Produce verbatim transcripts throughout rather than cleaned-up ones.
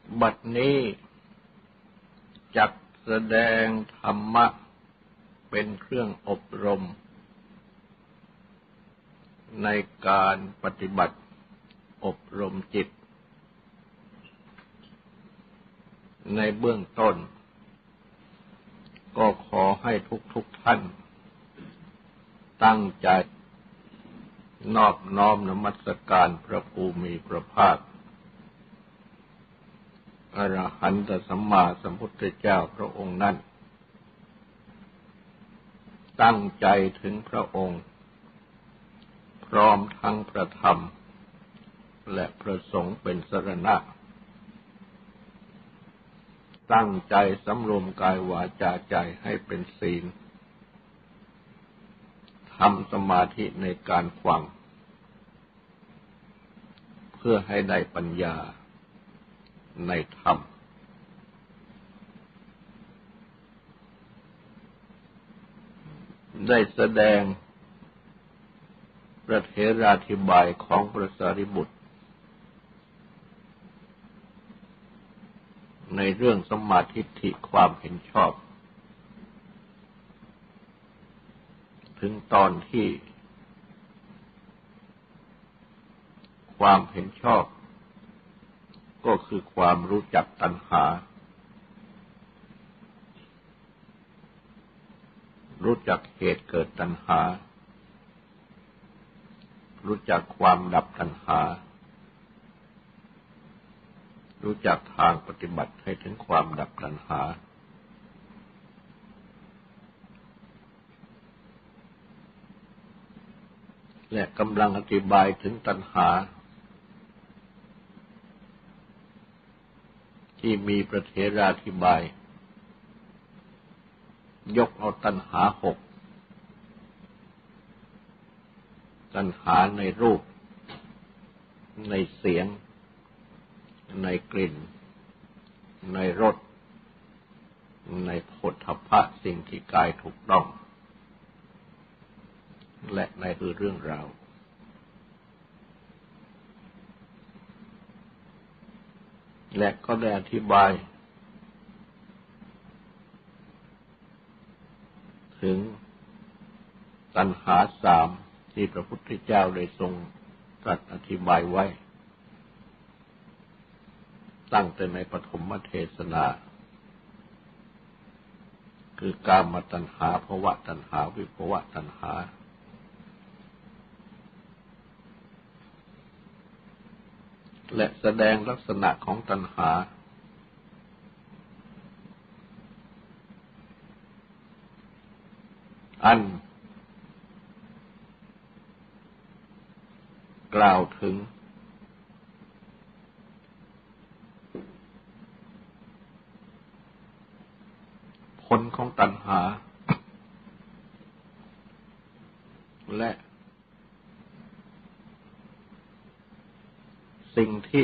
บัดนี้จักแสดงธรรมะเป็นเครื่องอบรมในการปฏิบัติอบรมจิตในเบื้องต้นก็ขอให้ทุกๆท่านตั้งใจนอบน้อมนมัสการพระภูมิพระภาคอรหันตสัมมาสัมพุทธเจ้าพระองค์นั้นตั้งใจถึงพระองค์พร้อมทั้งพระธรรมและพระสงฆ์เป็นสรณะตั้งใจสำรวมกายวาจาใจให้เป็นศีลทำสมาธิในการฟังเพื่อให้ได้ปัญญาในธรรมได้แสดงพระเถราธิบายของพระสารีบุตรในเรื่องสัมมาทิฏฐิความเห็นชอบถึงตอนที่ความเห็นชอบก็คือความรู้จักตัณหารู้จักเหตุเกิดตัณหารู้จักความดับตัณหารู้จักทางปฏิบัติให้ถึงความดับตัณหาและกำลังอธิบายถึงตัณหาที่มีพระเถราธิบายยกเอาตัณหาหกตัณหาในรูปในเสียงในกลิ่นในรสในโผฏฐัพพะสิ่งที่กายถูกต้องและในเรื่องราวและก็ได้อธิบายถึงตัณหาสามที่พระพุทธเจ้าได้ทรงตรัสอธิบายไว้ตั้งแต่ในปฐมเทศนาคือกามตัณหาภวตัณหาวิภวตัณหาและแสดงลักษณะของตัณหาอันกล่าวถึงผลของตัณหาและสิ่งที่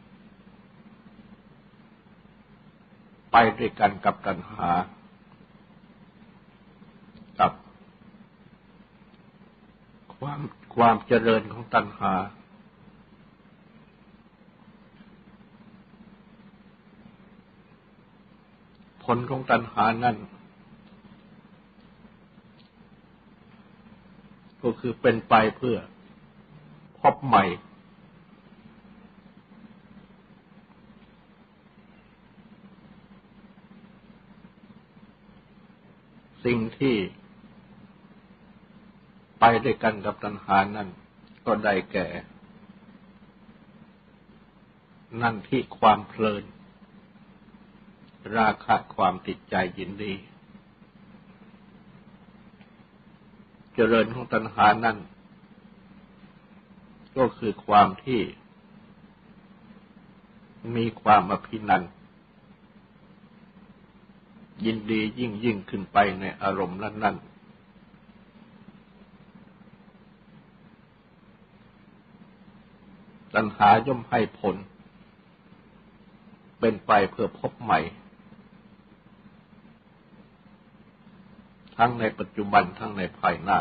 ไปด้วยกันกับตัณหากับความความเจริญของตัณหาผลของตัณหานั่นก็คือเป็นไปเพื่อพบใหม่สิ่งที่ไปด้วยกันกับตัณหานั้นก็ได้แก่นั่นที่ความเพลินราคะความติดใจยินดีเจริญของตัณหานั้นก็คือความที่มีความอภินันท์ยินดียิ่งยิ่งขึ้นไปในอารมณ์นั้นๆตัณหาย่อมให้ผลเป็นไปเพื่อพบใหม่ทั้งในปัจจุบันทั้งในภายหน้า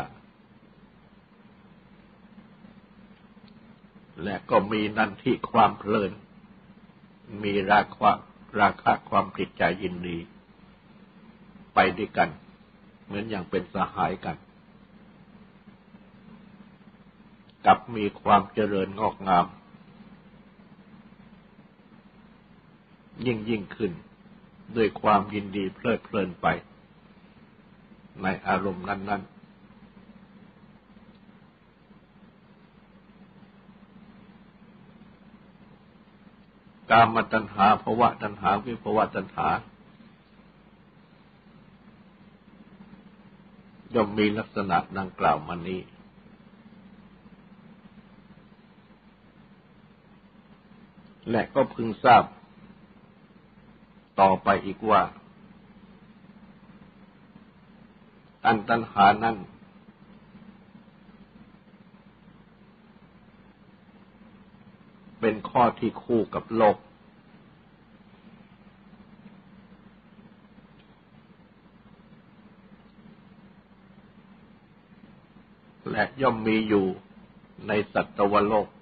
และก็มีนั่นที่ความเพลินมีราคะราคะความติดใจยินดีไปด้วยกันเหมือนอย่างเป็นสหายกันกับมีความเจริญงอกงามยิ่งยิ่งขึ้นด้วยความยินดีเพลิดเพลินไปในอารมณ์นั้นๆกามตัณหาภวตัณหาวิภวตัณหาย่อมมีลักษณะดังกล่าวมานี้และก็พึงทราบต่อไปอีกว่าอันตัณหานั้นเป็นข้อที่คู่กับโลกและย่อมมีอยู่ในสัตวโลก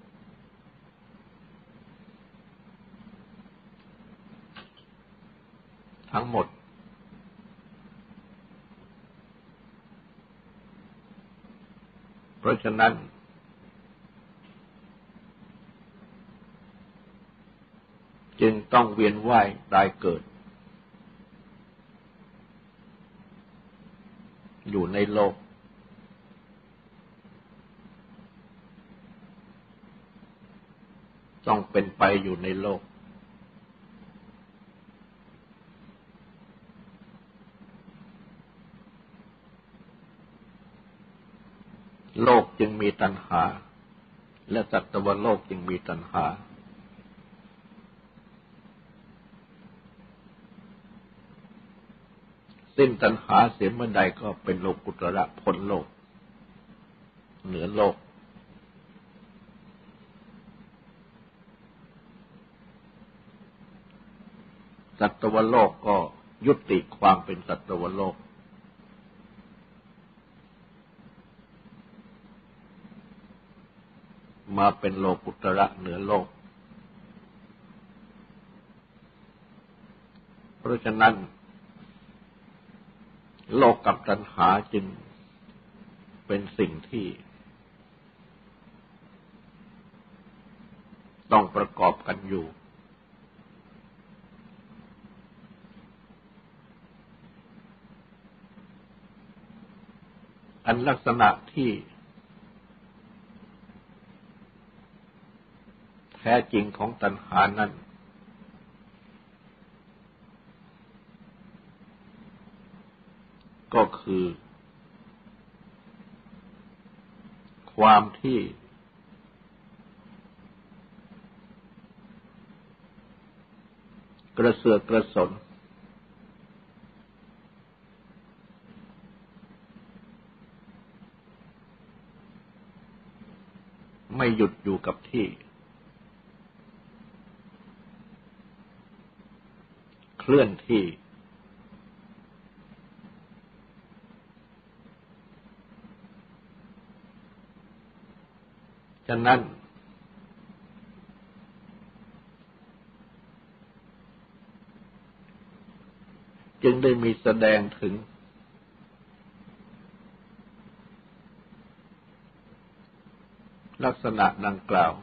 ทั้งหมดเพราะฉะนั้นจึงต้องเวียนว่ายตายเกิดอยู่ในโลกต้องเป็นไปอยู่ในโลกโลกจึงมีตัณหาและสัตวโลกจึงมีตัณหาสิ้นตัณหาเสียเมื่อใดก็เป็นโลกุตระพ้นโลกเหนือโลกสัตวโลกก็ยุติความเป็นสัตวโลกมาเป็นโลกุตระเหนือโลกเพราะฉะนั้นโลกกับตัณหาจึงเป็นสิ่งที่ต้องประกอบกันอยู่อันลักษณะที่แท้จริงของตัณหานั้นก็คือความที่กระเสือกกระสนไม่หยุดอยู่กับที่เคลื่อนที่ฉะนั้นจึงได้มีแสดงถึงลักษณะดังกล่าว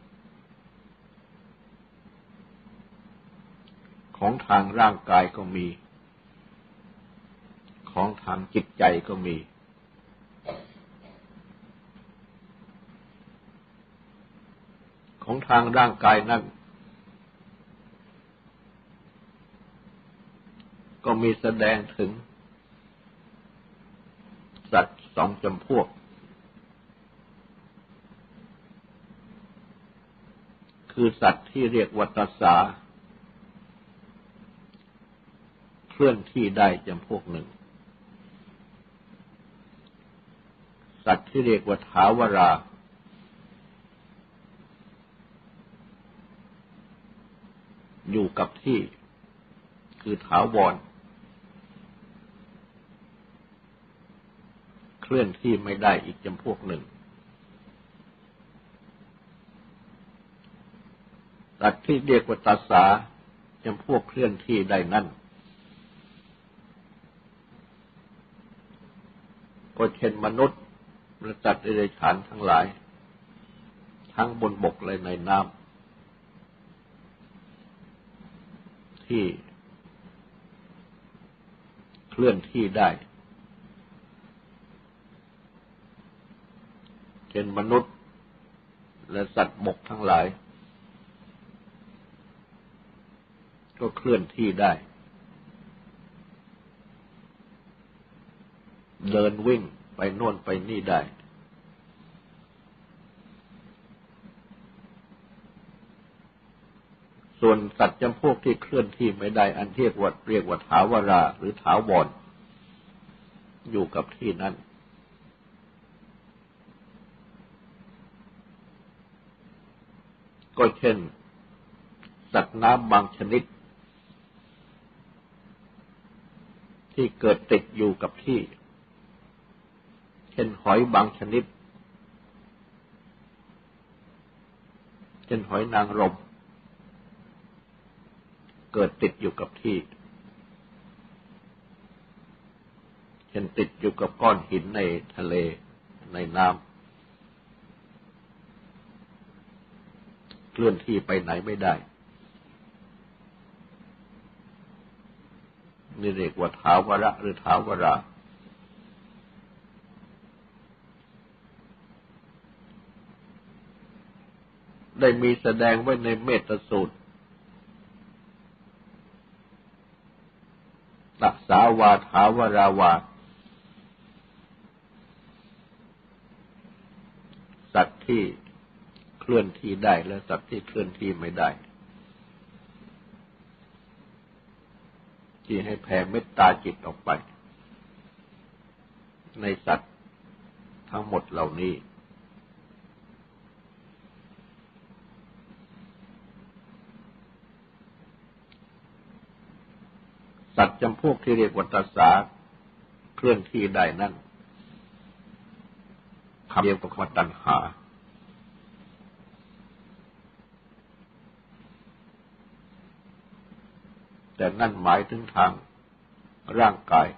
ของทางร่างกายก็มีของทางจิตใจก็มีของทางร่างกายนั้นก็มีแสดงถึงสัตว์สองจำพวกคือสัตว์ที่เรียกว่าตสาเคลื่อนที่ได้จำพวกหนึ่งสัตว์ที่เรียกว่าถาวราอยู่กับที่คือถาวรเคลื่อนที่ไม่ได้อีกจำพวกหนึ่งสัตว์ที่เรียกว่าตัสสาจำพวกเคลื่อนที่ได้นั่นก็เช่นมนุษย์และสัตว์เดรัจฉานทั้งหลายทั้งบนบกและในน้ำที่เคลื่อนที่ได้เช่นมนุษย์และสัตว์บกทั้งหลายก็เคลื่อนที่ได้เดินวิ่งไปโน่นไปนี่ได้ส่วนสัตว์จำพวกที่เคลื่อนที่ไม่ได้อันเรียกว่าเรียกว่าถาวราหรือถาวรอยู่กับที่นั้นก็เช่นสัตว์น้ำบางชนิดที่เกิดติดอยู่กับที่เช่นหอยบางชนิดเช่นหอยนางรมเกิดติดอยู่กับที่เช่นติดอยู่กับก้อนหินในทะเลในน้ำเคลื่อนที่ไปไหนไม่ได้นี่เรียกว่าถาวระหรือถาวราได้มีแสดงไว้ในเมตตสูตรตัสสาวาถาวราวาสัตว์ที่เคลื่อนที่ได้และสัตว์ที่เคลื่อนที่ไม่ได้ที่ให้แผ่เมตตาจิตออกไปในสัตว์ทั้งหมดเหล่านี้สัตว์จำพวกที่เรียกว่าตัสสาเคลื่อนที่ได้นั่นคำเดียวกับคำว่าตัณหาแต่นั่นหมายถึงทางร่างกาย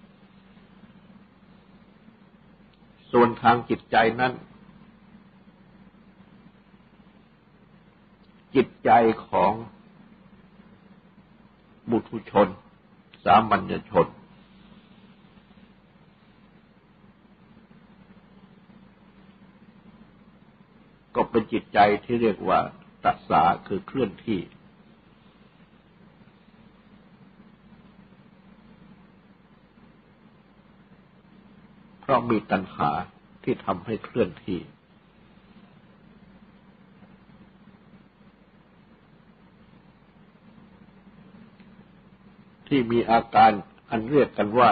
ส่วนทางจิตใจนั้นจิตใจของบุถุชนสามัญชนก็เป็นจิตใจที่เรียกว่าตัสสาคือเคลื่อนที่เพราะมีตัณหาที่ทำให้เคลื่อนที่ที่มีอาการอันเรียกกันว่า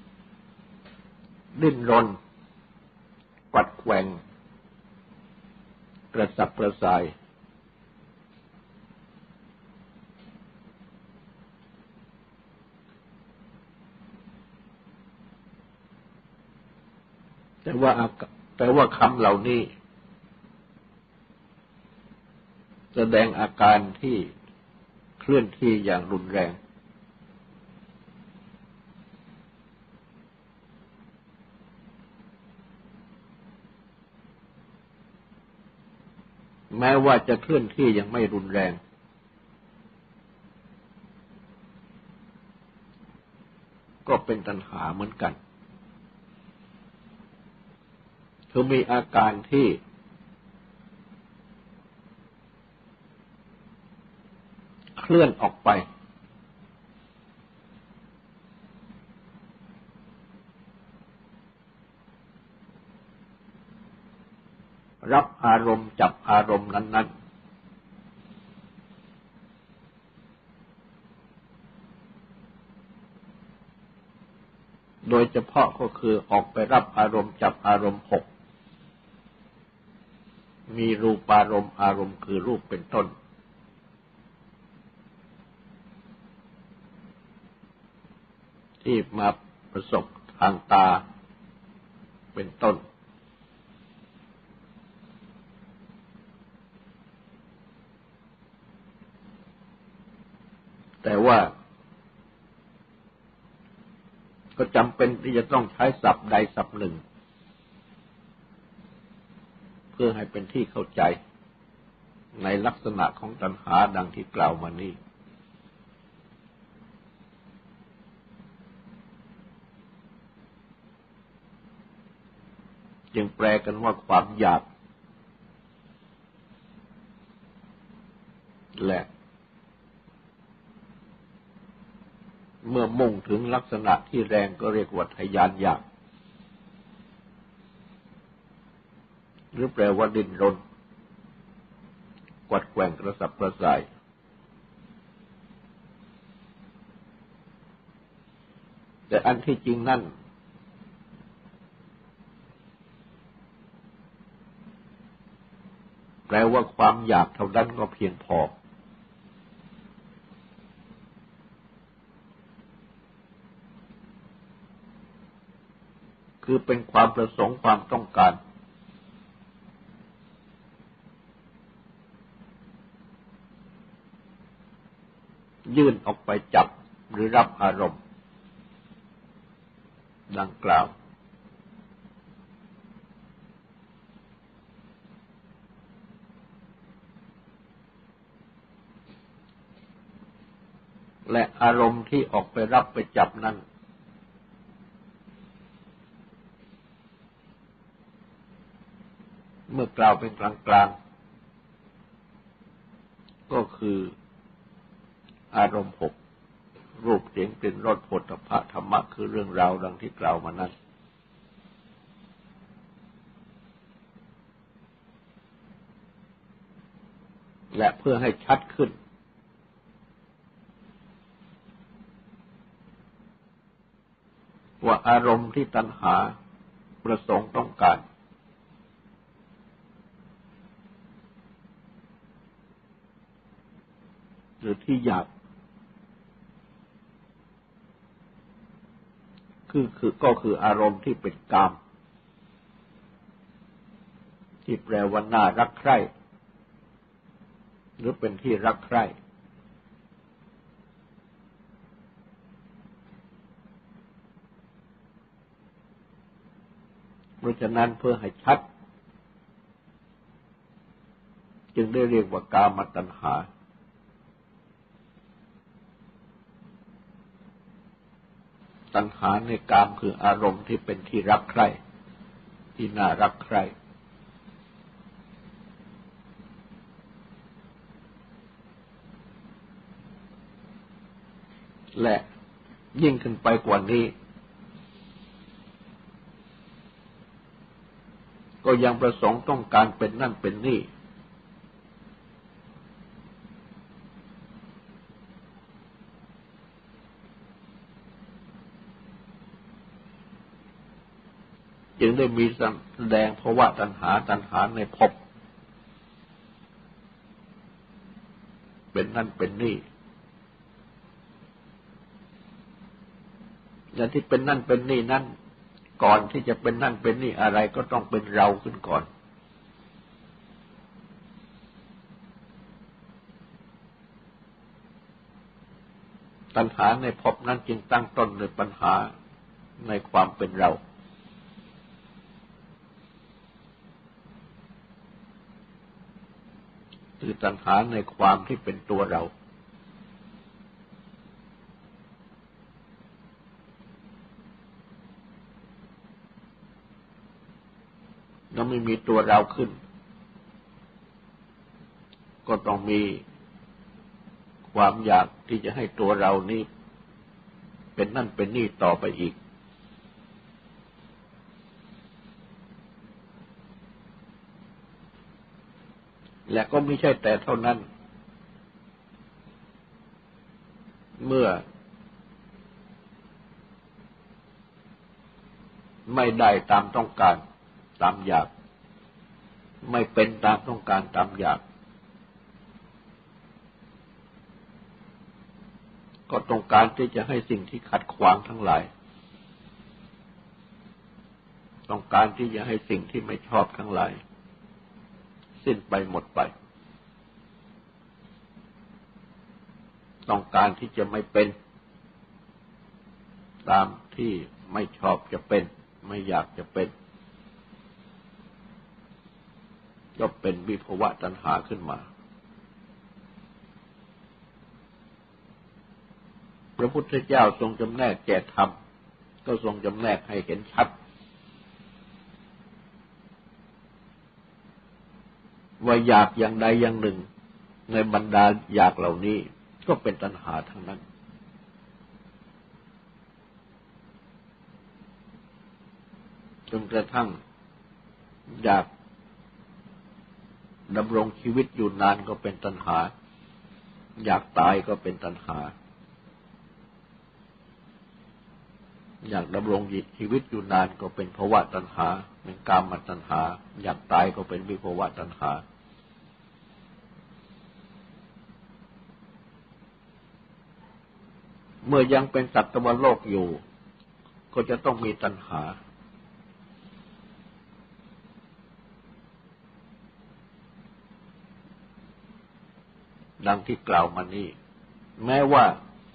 ดิ้นรนกวัดแกว่งกระสับกระส่ายแต่ว่าแต่ว่าคำเหล่านี้แสดงอาการที่เคลื่อนที่อย่างรุนแรงแม้ว่าจะเคลื่อนที่ยังไม่รุนแรงก็เป็นตัณหาเหมือนกันคือมีอาการที่เคลื่อนออกไปรับอารมณ์จับอารมณ์นั้นๆโดยเฉพาะก็คือออกไปรับอารมณ์จับอารมณ์หกมีรูปารมณ์อารมณ์คือรูปเป็นต้นที่มาประสบทางตาเป็นต้นแต่ว่าก็จำเป็นที่จะต้องใช้ศัพท์ใดศัพท์หนึ่งเพื่อให้เป็นที่เข้าใจในลักษณะของตัณหาดังที่กล่าวมานี้จึงแปลกันว่าความอยากและเมื่อมุ่งถึงลักษณะที่แรงก็เรียกว่าทะยานอยากหรือแปลว่าดิ้นรนกวัดแกว่งกระสับกระส่ายแต่อันที่จริงนั่นแปลว่าความอยากเท่านั้นก็เพียงพอคือเป็นความประสงค์ความต้องการยื่นออกไปจับหรือรับอารมณ์ดังกล่าวและอารมณ์ที่ออกไปรับไปจับนั้นเมื่อกล่าวเป็นกลางๆก็คืออารมณ์หกรูปเสียงกลิ่นรสโผฏฐัพพะธรรมะคือเรื่องราวดังที่กล่าวมานั้นและเพื่อให้ชัดขึ้นว่าอารมณ์ที่ตัณหาประสงค์ต้องการหรือที่อยากคือคือก็คืออารมณ์ที่เป็นกามที่แปลว่าน่ารักใคร่หรือเป็นที่รักใคร่เพราะฉะนั้นเพื่อให้ชัดจึงได้เรียกว่ากามตัณหาตัณหาในกามคืออารมณ์ที่เป็นที่รักใคร่ที่น่ารักใคร่และยิ่งขึ้นไปกว่านี้ก็ยังประสงค์ต้องการเป็นนั่นเป็นนี่จึงได้มีแสดงภวะตัณหาตัณหาในภพเป็นนั่นเป็นนี่และที่เป็นนั่นเป็นนี่นั้นก่อนที่จะเป็นนั่นเป็นนี่อะไรก็ต้องเป็นเราขึ้นก่อนตัณหาในภพนั้นจึงตั้งต้นในปัญหาในความเป็นเราคือตัณหาในความที่เป็นตัวเราแล้วไม่มีตัวเราขึ้นก็ต้องมีความอยากที่จะให้ตัวเรานี้เป็นนั่นเป็นนี่ต่อไปอีกและก็ไม่ใช่แต่เท่านั้นเมื่อไม่ได้ตามต้องการตามอยากไม่เป็นตามต้องการตามอยากก็ต้องการที่จะให้สิ่งที่ขัดขวางทั้งหลายต้องการที่จะให้สิ่งที่ไม่ชอบทั้งหลายสิ้นไปหมดไปต้องการที่จะไม่เป็นตามที่ไม่ชอบจะเป็นไม่อยากจะเป็นก็เป็นวิภวะตัณหาขึ้นมาพระพุทธเจ้าทรงจำแนกแจกธรรมก็ทรงจำแนกให้เห็นชัดว่าอยากอย่างใดอย่างหนึ่งในบรรดาอยากเหล่านี้ก็เป็นตัณหาทั้งนั้นจนกระทั่งอยากดำรงชีวิตอยู่นานก็เป็นตัณหาอยากตายก็เป็นตัณหาอยากดำรงชีวิตอยู่นานก็เป็นภวะตัณหาเป็นกามตัณหาอยากตายก็เป็นวิภวะตัณหาเมื่อยังเป็นสัตวโลกอยู่ก็จะต้องมีตัณหาดังที่กล่าวมานี้แม้ว่า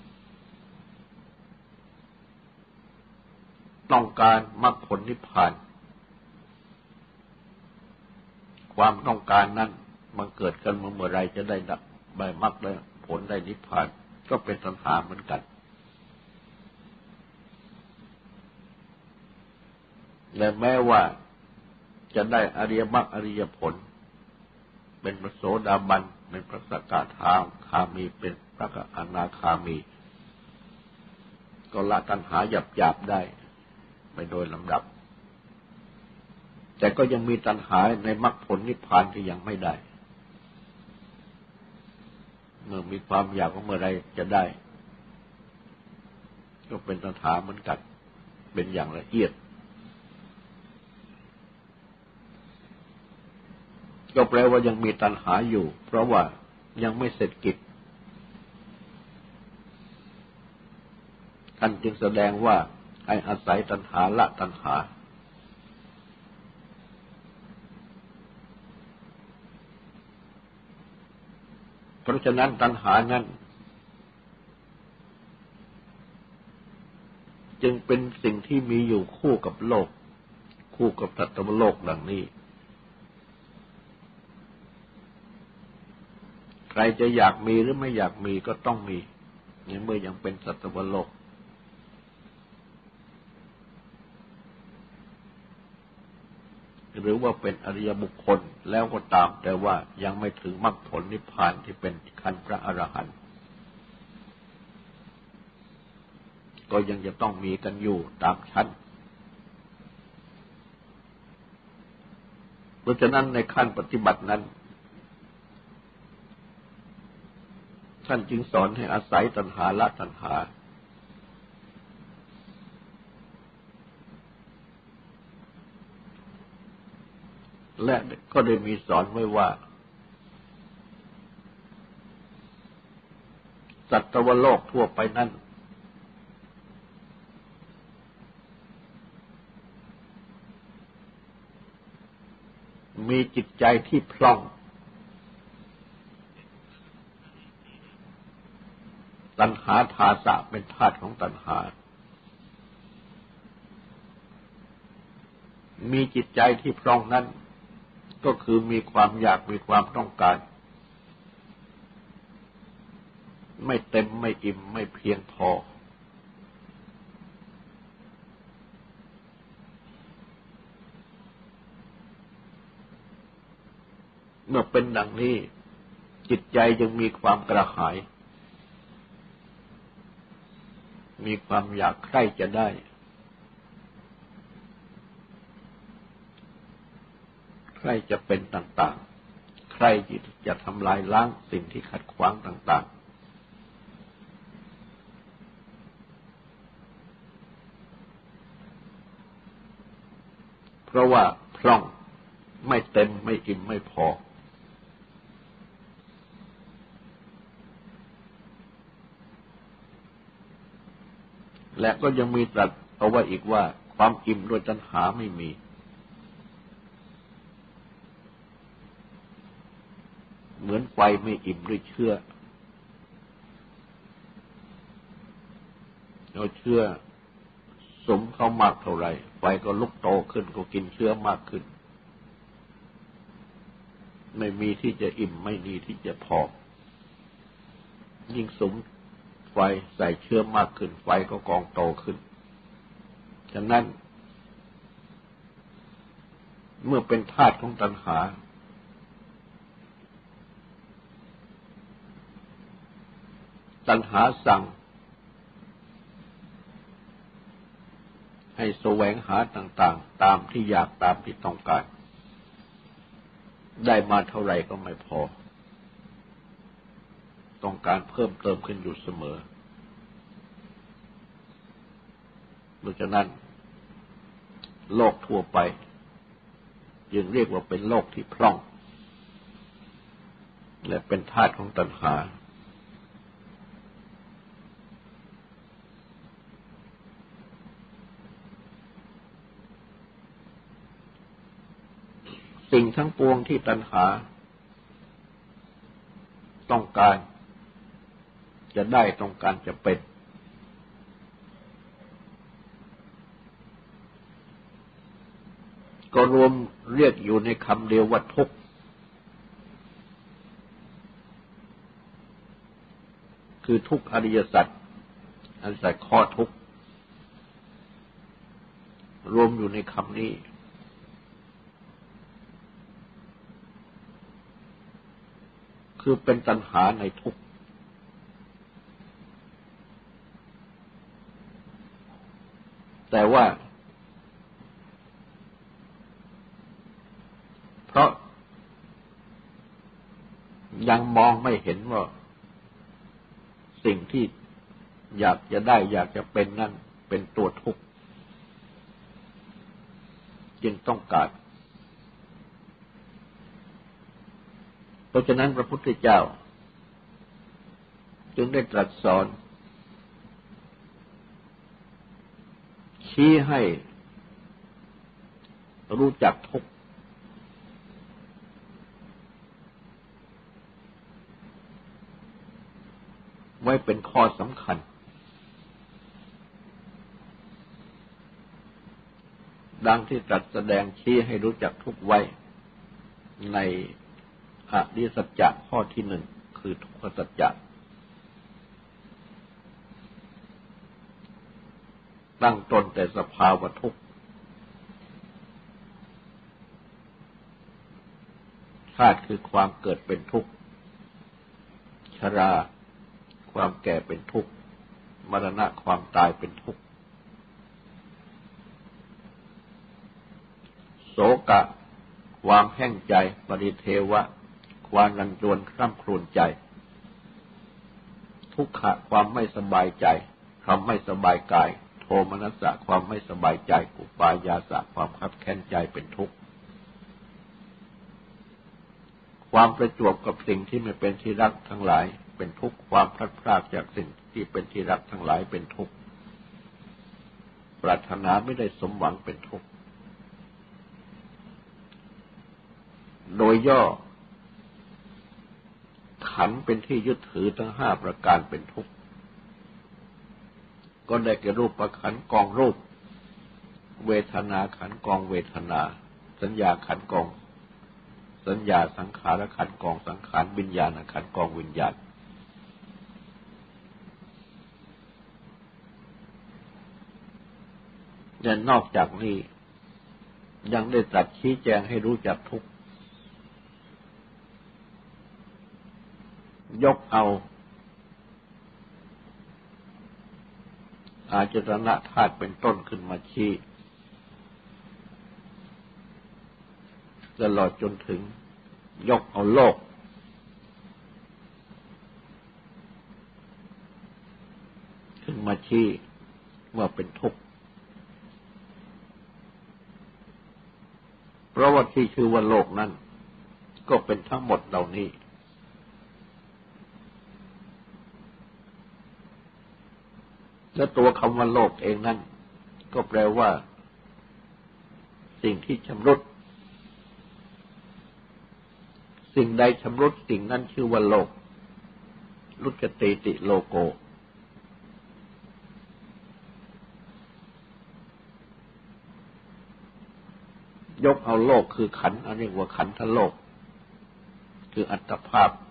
ต้องการมรรคผลนิพพานความต้องการนั้นมันเกิดกันเมื่อไรจะได้ดับได้มรรคได้ผลได้นิพพานก็เป็นตัณหาเหมือนกันและแม้ว่าจะได้อริยมรรคอริยผลเป็นพระโสดาบันเป็นพระสกทาคามีเป็นพระอนาคามีก็ละตัณหาหยาบๆได้ไปโดยลำดับแต่ก็ยังมีตัณหาในมรรคผลนิพพานที่ยังไม่ได้เมื่อมีความอยากว่าเมื่อไรจะได้ก็เป็นตัณหาเหมือนกันเป็นอย่างละเอียดก็แปลว่ายังมีตัณหาอยู่เพราะว่ายังไม่เสร็จกิจท่านจึงแสดงว่าให้อาศัยตัณหาละตัณหาเพราะฉะนั้นตัณหานั้นจึงเป็นสิ่งที่มีอยู่คู่กับโลกคู่กับสัตวโลกดังนี้ใครจะอยากมีหรือไม่อยากมีก็ต้องมีในเมื่อยังเป็นสัตวโลกหรือว่าเป็นอริยบุคคลแล้วก็ตามแต่ว่ายังไม่ถึงมรรคผลนิพพานที่เป็นขั้นพระอรหันต์ก็ยังจะต้องมีกันอยู่ตามชั้นเพราะฉะนั้นในขั้นปฏิบัตินั้นท่านจึงสอนให้อาศัยตัณหาละตัณหาและก็ได้มีสอนไว้ว่าสัตวโลกทั่วไปนั้นมีจิตใจที่พล่องตัณหาทาสะเป็นธาตุของตัณหามีจิตใจที่พร่องนั้นก็คือมีความอยากมีความต้องการไม่เต็มไม่อิ่มไม่เพียงพอเมื่อเป็นดังนี้จิตใจยังมีความกระหายมีความอยากใคร่จะได้ใคร่จะเป็นต่างๆใคร่จะทำลายล้างสิ่งที่ขัดขวางต่างๆเพราะว่าพร่องไม่เต็มไม่อิ่มไม่พอและก็ยังมีตรัสเอาไว้อีกว่าความอิ่มด้วยตัณหาไม่มีเหมือนไฟไม่อิ่มด้วยเชื้อเอาเชื้อสมเข้ามากเท่าไหร่ไฟก็ลุกโตขึ้นก็กินเชื้อมากขึ้นไม่มีที่จะอิ่มไม่มีที่จะพอยิ่งสมไฟใส่เชื้อมากขึ้นไฟก็กองโตขึ้นฉะนั้นเมื่อเป็นธาตุของตัณหาตัณหาสั่งให้แสวงหาต่างๆตามที่อยากตามที่ต้องการได้มาเท่าไหร่ก็ไม่พอต้องการเพิ่มเติมขึ้นอยู่เสมอเพราะฉะนั้นโลกทั่วไปจึงเรียกว่าเป็นโลกที่พร่องและเป็นธาตุของตัณหาสิ่งทั้งปวงที่ตัณหาต้องการจะได้ต้องการจะเป็นก็รวมเรียกอยู่ในคำเดียวว่าทุกข์คือทุกข์อริยสัจอริยสัจข้อทุกข์รวมอยู่ในคำนี้คือเป็นตัณหาในทุกข์แต่ว่าเพราะยังมองไม่เห็นว่าสิ่งที่อยากจะได้อยากจะเป็นนั่นเป็นตัวทุกข์จึงต้องการเพราะฉะนั้นพระพุทธเจ้าจึงได้ตรัสสอนชี้ให้รู้จักทุกข์ไว้เป็นข้อสำคัญดังที่ตรัสแสดงชี้ให้รู้จักทุกข์ไว้ในอริยสัจจะข้อที่หนึ่งคือทุกขสัจจะตั้งต้นแต่สภาวะทุกข์ชาติคือความเกิดเป็นทุกข์ชราความแก่เป็นทุกข์มรณะความตายเป็นทุกข์โศกะความแห้งใจปริเทวะความรันจวนคร่ำครวญใจทุกขะความไม่สบายใจความไม่สบายกายโทมนัสสะความไม่สบายใจอุปายาสะความคับแค้นใจเป็นทุกข์ความประจวบกับสิ่งที่ไม่เป็นที่รักทั้งหลายเป็นทุกข์ความพลัดพรากจากสิ่งที่เป็นที่รักทั้งหลายเป็นทุกข์ปรารถนาไม่ได้สมหวังเป็นทุกข์โดยย่อขันธ์เป็นที่ยึดถือทั้งห้าประการเป็นทุกข์ก็ได้แก่รูปขันธ์กองรูปเวทนาขันธ์กองเวทนาสัญญาขันธ์กองสัญญาสังขารขันธ์กองสังขารวิญญาณขันธ์กองวิญญาณและนอกจากนี้ยังได้ตรัสชี้แจงให้รู้จักทุกข์ยกเอาอาจตนะธาตุเป็นต้นขึ้นมาชี้ตลอดจนถึงยกเอาโลกขึ้นมาชี้ว่าเป็นทุกข์เพราะว่าที่ชื่อว่าโลกนั้นก็เป็นทั้งหมดเหล่านี้และตัวคำว่าโลกเองนั้นก็แปลว่าสิ่งที่ชำรุดสิ่งใดชำรุดสิ่งนั้นชื่อว่าโลกลุจติติโลโกยกเอาโลกคือขันธ์อันเรียกว่าขันธโลกคืออัตภาพ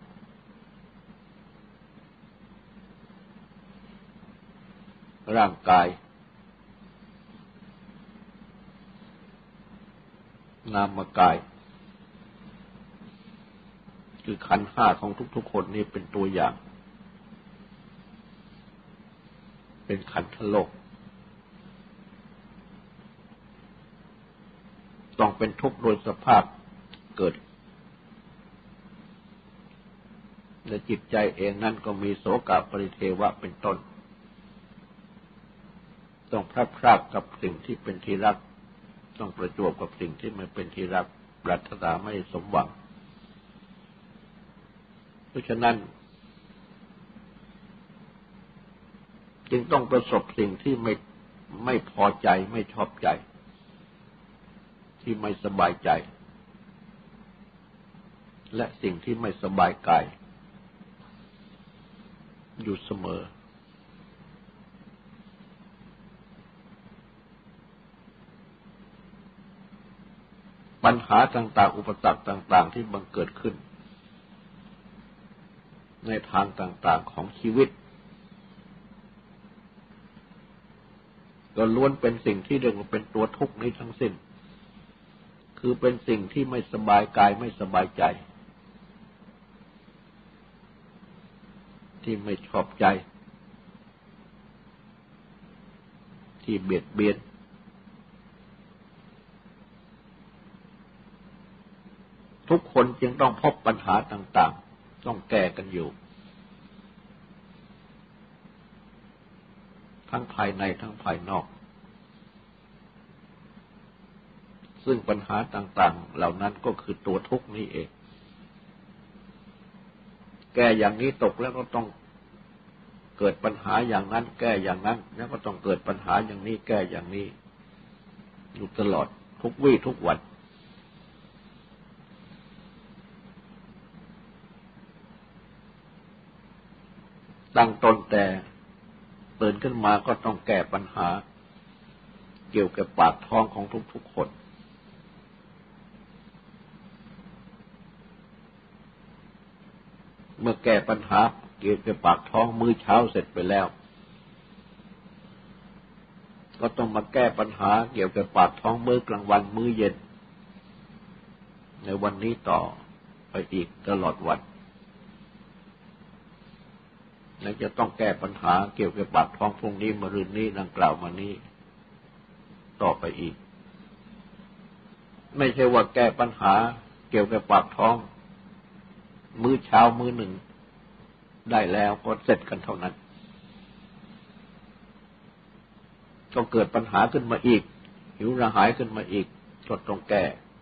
ร่างกายนามกายคือขันธ์ห้าของทุกๆคนนี้เป็นตัวอย่างเป็นขันธโลกต้องเป็นทุกข์โดยสภาพเกิดในจิตใจเองนั่นก็มีโสกปริเทวะเป็นต้นต้องพลัดพรากกับสิ่งที่เป็นที่รักต้องประจวบกับสิ่งที่ไม่เป็นที่รักปรารถนาไม่สมหวังเพราะฉะนั้นจึงต้องประสบสิ่งที่ไม่ไม่พอใจไม่ชอบใจที่ไม่สบายใจและสิ่งที่ไม่สบายกายอยู่เสมอปัญหาต่างๆอุปสรรคต่างๆที่บังเกิดขึ้นในทางต่างๆของชีวิตก็ล้วนเป็นสิ่งที่เรียกว่าเป็นตัวทุกข์นี้ทั้งสิ้นคือเป็นสิ่งที่ไม่สบายกายไม่สบายใจที่ไม่ชอบใจที่เบียดเบียนทุกคนจึงต้องพบปัญหาต่างๆต้องแก้กันอยู่ทั้งภายในทั้งภายนอกซึ่งปัญหาต่างๆเหล่านั้นก็คือตัวทุกข์นี้เองแก้อย่างนี้ตกแล้วก็ต้องเกิดปัญหาอย่างนั้นแก้อย่างนั้นแล้วก็ต้องเกิดปัญหาอย่างนี้แก้อย่างนี้อยู่ตลอดทุกวี่ทุกวันตั้งตนแต่ตื่นขึ้นมาก็ต้องแก้ปัญหาเกี่ยวกับปากท้องของทุกๆคนเมื่อแก้ปัญหาเกี่ยวกับปากท้องมื้อเช้าเสร็จไปแล้วก็ต้องมาแก้ปัญหาเกี่ยวกับปากท้องมื้อกลางวันมื้อเย็นในวันนี้ต่อไปอีกตลอดวันและจะต้องแก้ปัญหาเกี่ยวกับปากท้องพรุ่งนี้มะรืนนี้ดังกล่าวมานี้ต่อไปอีกไม่ใช่ว่าแก้ปัญหาเกี่ยวกับปากท้องมื้อเช้ามื้อหนึ่งได้แล้วก็เสร็จกันเท่านั้นก็เกิดปัญหาขึ้นมาอีกหิวกระหายขึ้นมาอีกก็ต้องแก้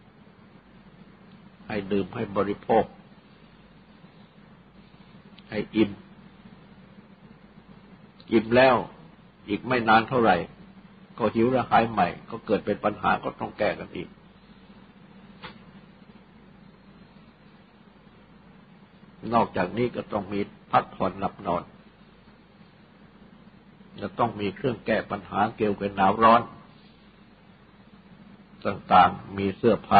ให้ดื่มให้บริโภคให้อิ่มอิ่มแล้วอีกไม่นานเท่าไหร่ก็หิวกระหายใหม่ก็เกิดเป็นปัญหาก็ต้องแก้กันอีกนอกจากนี้ก็ต้องมีพักผ่อนหลับนอนจะต้องมีเครื่องแก้ปัญหาเกี่ยวกับหนาวร้อนต่างๆมีเสื้อผ้า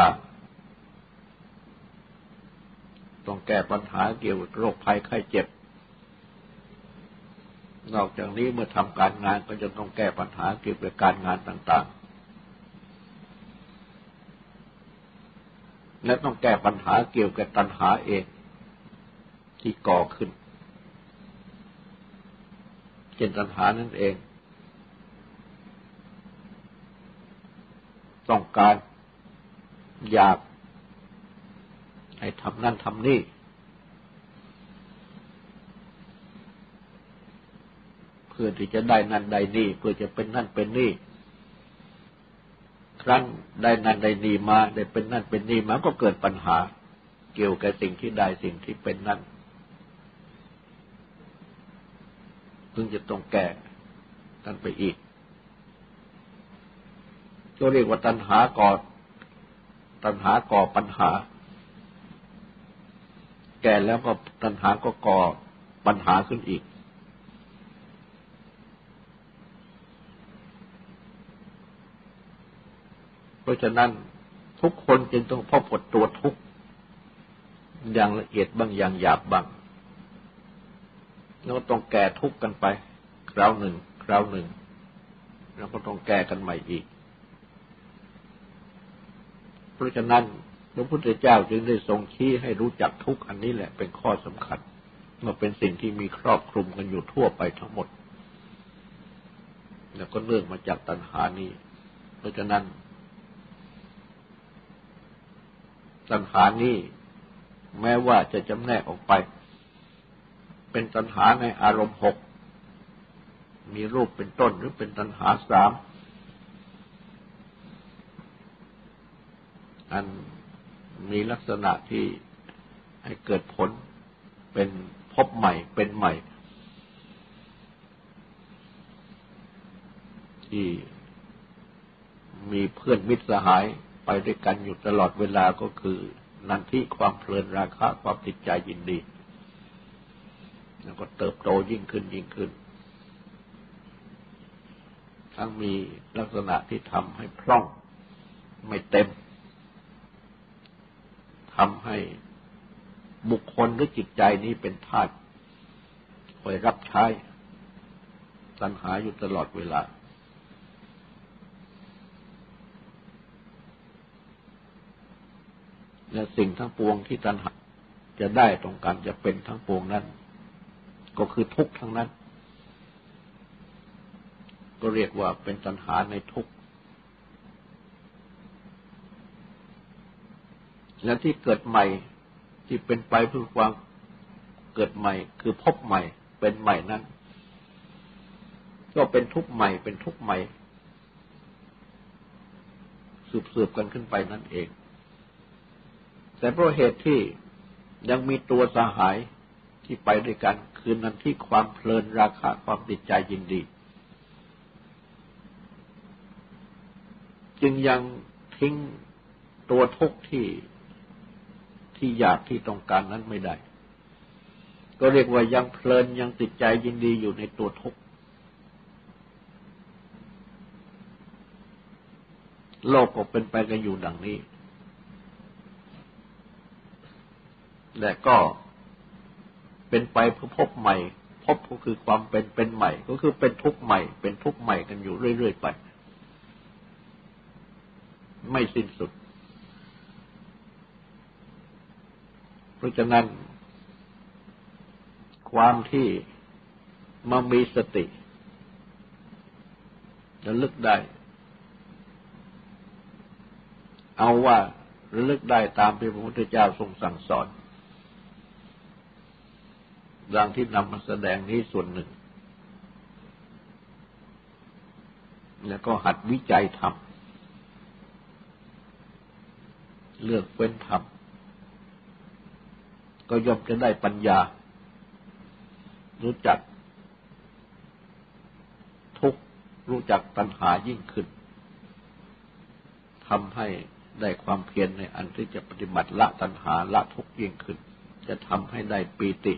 ต้องแก้ปัญหาเกี่ยวกับโรคภัยไข้เจ็บนอกจากนี้เมื่อทำการงานก็จะต้องแก้ปัญหาเกี่ยวกับการงานต่างๆและต้องแก้ปัญหาเกี่ยวกับตัณหาเองที่ก่อขึ้นเช่นตัณหานั่นเองต้องการอยากให้ทำนั่นทำนี่เพื่อที่จะได้นั่นได้นี่เพื่อจะเป็นนั่นเป็นนี่ครั้นได้นั่นได้นี่มาได้เป็นนั่นเป็นนี่มาก็เกิดปัญหาเกี่ยวกับสิ่งที่ได้สิ่งที่เป็นนั่นซึ่งจะต้องแก้กันไปอีกก็เรียกว่าตัณหาก่อตัณหาก่อปัญหาแก่แล้วก็ตัณหาก็ก่อปัญหาขึ้นอีกเพราะฉะนั้นทุกคนจึงต้องพบกับตัวทุกข์อย่างละเอียดบ้างอย่างหยาบบ้างแล้วต้องแก้ทุกข์กันไปคราวหนึ่งคราวหนึ่งแล้วก็ต้องแก้กันใหม่อีกเพราะฉะนั้นพระพุทธเจ้าจึงได้ทรงชี้ให้รู้จักทุกข์อันนี้แหละเป็นข้อสำคัญมันเป็นสิ่งที่มีครอบคลุมกันอยู่ทั่วไปทั้งหมดแล้วก็เนื่องมาจากตัณหานี้เพราะฉะนั้นตัณหานี้แม้ว่าจะจำแนกออกไปเป็นตัณหาในอารมณ์หกมีรูปเป็นต้นหรือเป็นตัณหาสามอันมีลักษณะที่ให้เกิดผลเป็นพบใหม่เป็นใหม่ที่มีเพื่อนมิตรสหายไปด้วยกันอยู่ตลอดเวลาก็คือนันทิความเพลินราคะความติดใจยินดีแล้วก็เติบโตยิ่งขึ้นยิ่งขึ้นทั้งมีลักษณะที่ทำให้พร่องไม่เต็มทำให้บุคคลหรือจิตใจนี้เป็นทาสคอยรับใช้ตัณหาอยู่ตลอดเวลาและสิ่งทั้งปวงที่ตัณหาจะได้ตรงกันจะเป็นทั้งปวงนั้นก็คือทุกข์ทั้งนั้นก็เรียกว่าเป็นตัณหาในทุกข์และที่เกิดใหม่ที่เป็นไปเพื่อความเกิดใหม่คือพบใหม่เป็นใหม่นั้นก็เป็นทุกข์ใหม่เป็นทุกข์ใหม่สืบๆกันขึ้นไปนั่นเองแต่เพราะเหตุที่ยังมีตัวสหายที่ไปด้วยกันคือนั้นที่ความเพลินราคะความติดใจยินดีจึงยังทิ้งตัวทุกข์ที่ที่อยากที่ต้องการนั้นไม่ได้ก็เรียกว่ายังเพลินยังติดใจยินดีอยู่ในตัวทุกข์โลกก็เป็นไปกันอยู่ดังนี้และก็เป็นไปเพื่อพบใหม่พบก็คือความเป็นเป็นใหม่ก็คือเป็นทุกข์ใหม่เป็นทุกข์ใหม่กันอยู่เรื่อยๆไปไม่สิ้นสุดเพราะฉะนั้นความที่มามีสติระลึกได้เอาว่าระลึกได้ตามที่พระพุทธเจ้าทรงสั่งสอนดังที่นำมาแสดงนี้ส่วนหนึ่งแล้วก็หัดวิจัยธรรมเลือกเว้นธรรมก็ย่อมจะได้ปัญญารู้จักทุกข์รู้จักตัณหายิ่งขึ้นทำให้ได้ความเพียรในอันที่จะปฏิบัติละตัณหาละทุกข์ยิ่งขึ้นจะทำให้ได้ปีติ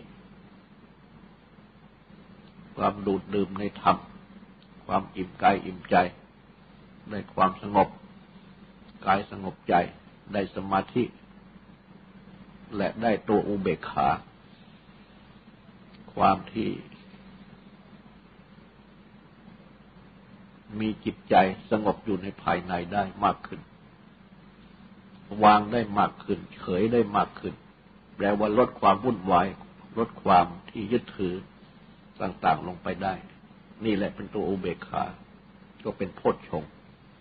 ความดูดดื่มในธรรมความอิ่มกายอิ่มใจได้ความสงบกายสงบใจได้สมาธิและได้ตัวอุเบกขาความที่มีจิตใจสงบอยู่ในภายในได้มากขึ้นวางได้มากขึ้นเฉยได้มากขึ้นแปลว่าลดความวุ่นวายลดความที่ยึดถือต่างๆลงไปได้นี่แหละเป็นตัวอุเบกขาก็เป็นโพชฌงค์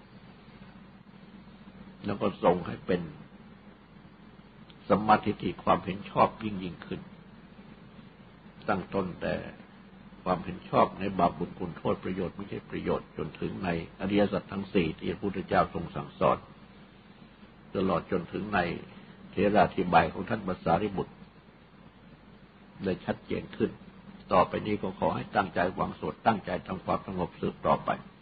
แล้วก็ส่งให้เป็นสัมมาทิฏฐิความเห็นชอบยิ่งยิ่งขึ้นตั้งต้นแต่ความเห็นชอบในบาปบุญคุณโทษประโยชน์ไม่ใช่ประโยชน์จนถึงในอริยสัจทั้งสี่ที่พระพุทธเจ้าทรงสั่งสอนตลอดจนถึงในเทราธิบายของท่านพระสารีบุตรได้ชัดเจนขึ้นต่อไปนี้ก็ขอให้ตั้งใจหวังสวดตั้งใจทำความสงบสืบต่อไป